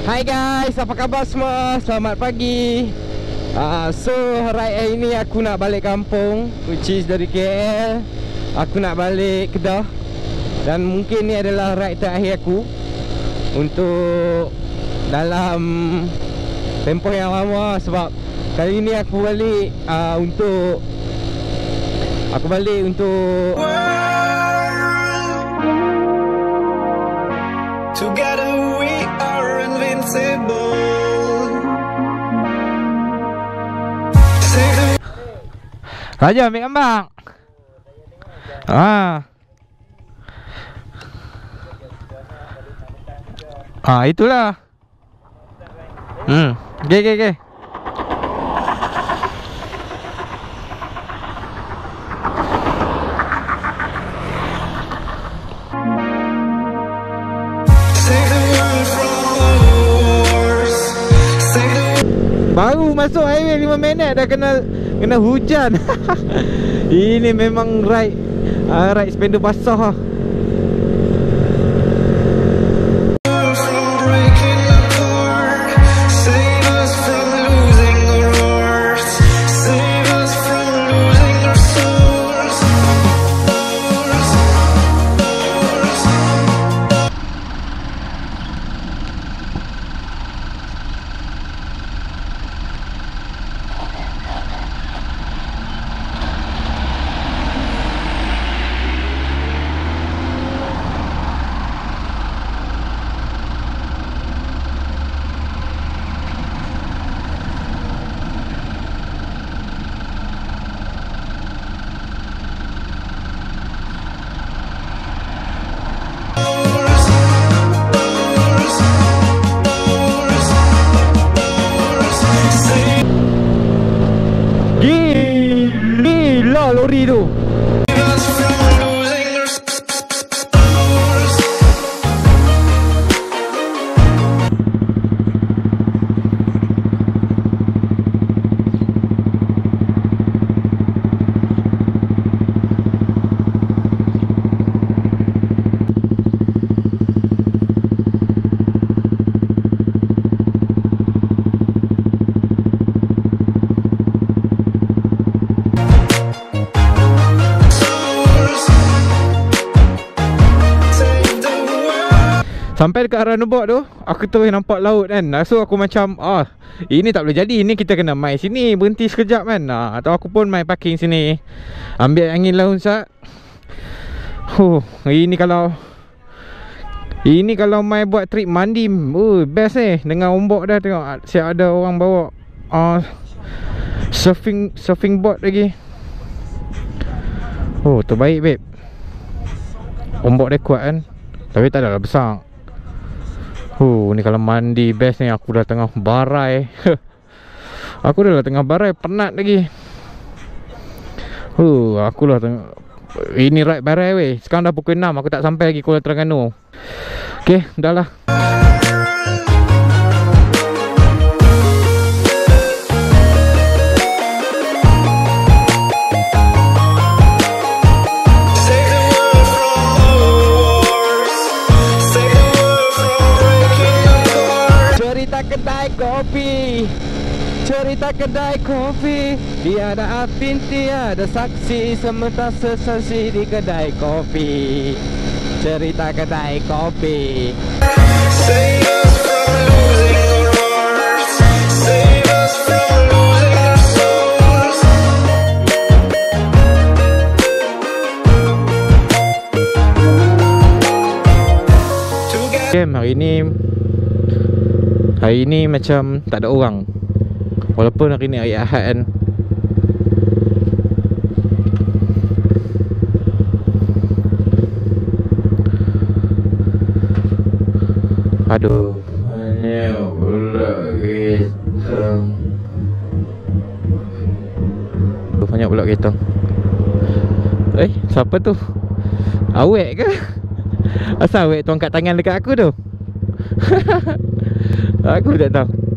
Hai guys, apa khabar semua? Selamat pagi. So ride hari ni aku nak balik kampung, which is dari KL. Aku nak balik Kedah. Dan mungkin ni adalah ride terakhir aku untuk dalam tempoh yang lama. Sebab kali ni aku balik untuk Together we are invincible. Raja ambil gambar. Itulah. Okay. Baru masuk highway 5 minit dah kena hujan. Ini memang ride sepeda basah. Gila lori tu. Sampai dekat Ranubok tu, aku terus nampak laut kan. So aku macam, ini tak boleh jadi. Ini kita kena main sini, berhenti sekejap kan. Atau aku pun main parking sini, ambil angin laut sat. Ini kalau main buat trip mandi, best dengan ombak dah. Tengok siap ada orang bawa surfing board lagi. Terbaik babe. Ombak dia kuat kan, tapi tak adalah besar. Ni kalau mandi best ni. Aku dah tengah barai. Penat lagi. Aku dah tengah. Ini ride barai weh. Sekarang dah pukul 6. Aku tak sampai lagi Kuala Terengganu. Okay, dah lah. Cerita kedai kopi, tiada apin, tiada saksi, sementara sesaksi di kedai kopi. Cerita kedai kopi. Save us from losing our hearts, save us from losing our souls. Game hari ini macam tak ada orang. Walaupun hari ni hari Ahad kan. Aduh, banyak pula kereta. Banyak pula kereta. Siapa tu? Awek ke? Asal awek tu angkat tangan dekat aku tu? Aku tak tahu.